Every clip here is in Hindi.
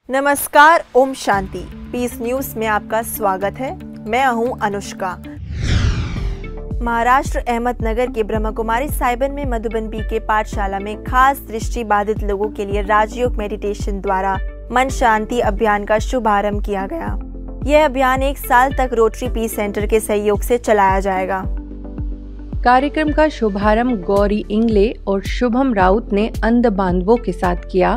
नमस्कार, ओम शांति। पीस न्यूज में आपका स्वागत है। मैं हूं अनुष्का। महाराष्ट्र अहमदनगर के ब्रह्म कुमारी साइबन में मधुबन बीके पाठशाला में खास दृष्टि बाधित लोगों के लिए राजयोग मेडिटेशन द्वारा मन शांति अभियान का शुभारंभ किया गया। यह अभियान 1 साल तक रोटरी पीस सेंटर के सहयोग से चलाया जाएगा। कार्यक्रम का शुभारंभ गौरी इंगले और शुभम राउत ने अंध बांधवों के साथ किया।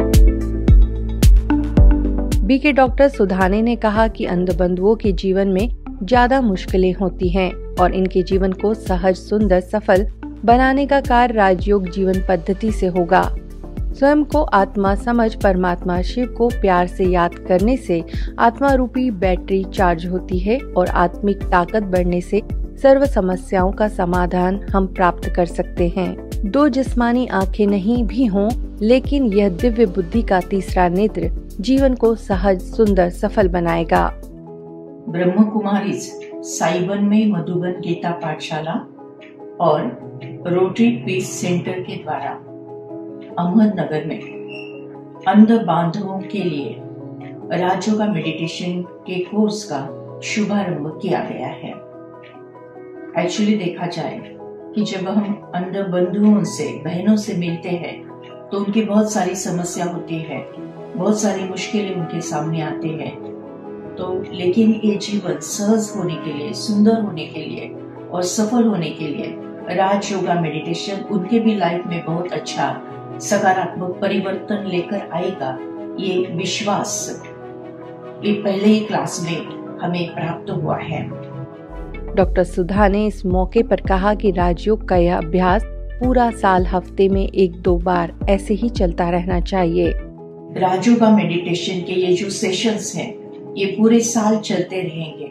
बीके डॉक्टर सुधाने ने कहा कि अंध बंधुओं के जीवन में ज्यादा मुश्किलें होती हैं और इनके जीवन को सहज, सुंदर, सफल बनाने का कार्य राजयोग जीवन पद्धति से होगा। स्वयं को आत्मा समझ परमात्मा शिव को प्यार से याद करने से आत्मा रूपी बैटरी चार्ज होती है और आत्मिक ताकत बढ़ने से सर्व समस्याओं का समाधान हम प्राप्त कर सकते हैं। 2 जिस्मानी आंखें नहीं भी हों, लेकिन यह दिव्य बुद्धि का तीसरा नेत्र जीवन को सहज, सुंदर, सफल बनाएगा। ब्रह्म कुमारी साइबन में मधुबन गीता पाठशाला और रोटरी पीस सेंटर के द्वारा अहमदनगर में अंध बांधवों के लिए राजयोगा मेडिटेशन के कोर्स का शुभारंभ किया गया है। एक्चुअली देखा जाए कि जब हम अंध बंधुओं से, बहनों से मिलते हैं तो उनकी बहुत सारी समस्या होती है, बहुत सारी मुश्किलें उनके सामने आते हैं। तो लेकिन ये जीवन सहज होने के लिए, सुंदर होने के लिए और सफल होने के लिए राजयोगा मेडिटेशन उनके भी लाइफ में बहुत अच्छा सकारात्मक परिवर्तन लेकर आएगा। ये विश्वास ये पहले ही क्लास में हमें प्राप्त हुआ है। डॉक्टर सुधा ने इस मौके पर कहा कि राजयोग का यह अभ्यास पूरा साल हफ्ते में 1-2 बार ऐसे ही चलता रहना चाहिए। राजयोगा मेडिटेशन के ये जो सेशंस हैं, ये पूरे साल चलते रहेंगे।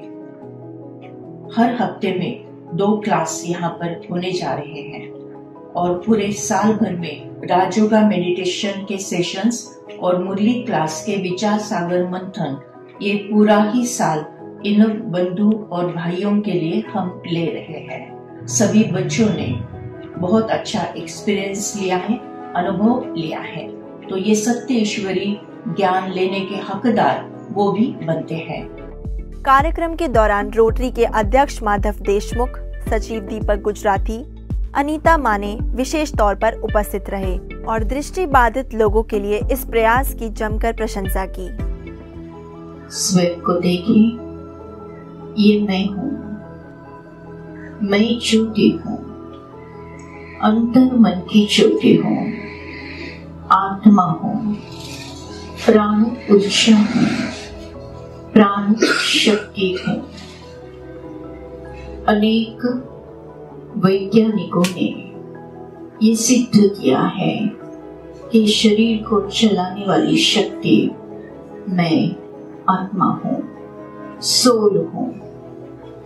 हर हफ्ते में 2 क्लास यहाँ पर होने जा रहे हैं और पूरे साल भर में राजयोगा मेडिटेशन के सेशंस और मुरली क्लास के विचार सागर मंथन ये पूरा ही साल इन बंधु और भाइयों के लिए हम ले रहे हैं। सभी बच्चों ने बहुत अच्छा एक्सपीरियंस लिया है, अनुभव लिया है, तो ये सत्य ईश्वरी ज्ञान लेने के हकदार वो भी बनते हैं। कार्यक्रम के दौरान रोटरी के अध्यक्ष माधव देशमुख, सचिव दीपक गुजराती, अनीता माने विशेष तौर पर उपस्थित रहे और दृष्टि बाधित लोगों के लिए इस प्रयास की जमकर प्रशंसा की। स्वयं को देखिए, ये मैं हूँ, मैं चोटी हूँ, अंतर मन की चोटी हूँ, आत्मा हूँ, प्राण ऊर्जा हूँ, प्राण शक्ति हूँ। अनेक वैज्ञानिकों ने ये सिद्ध किया है कि शरीर को चलाने वाली शक्ति मैं आत्मा हूँ, सोल हूँ,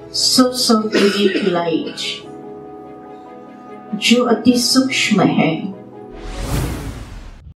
सोर्स ऑफ यूनिक लाइट जो अति सूक्ष्म है,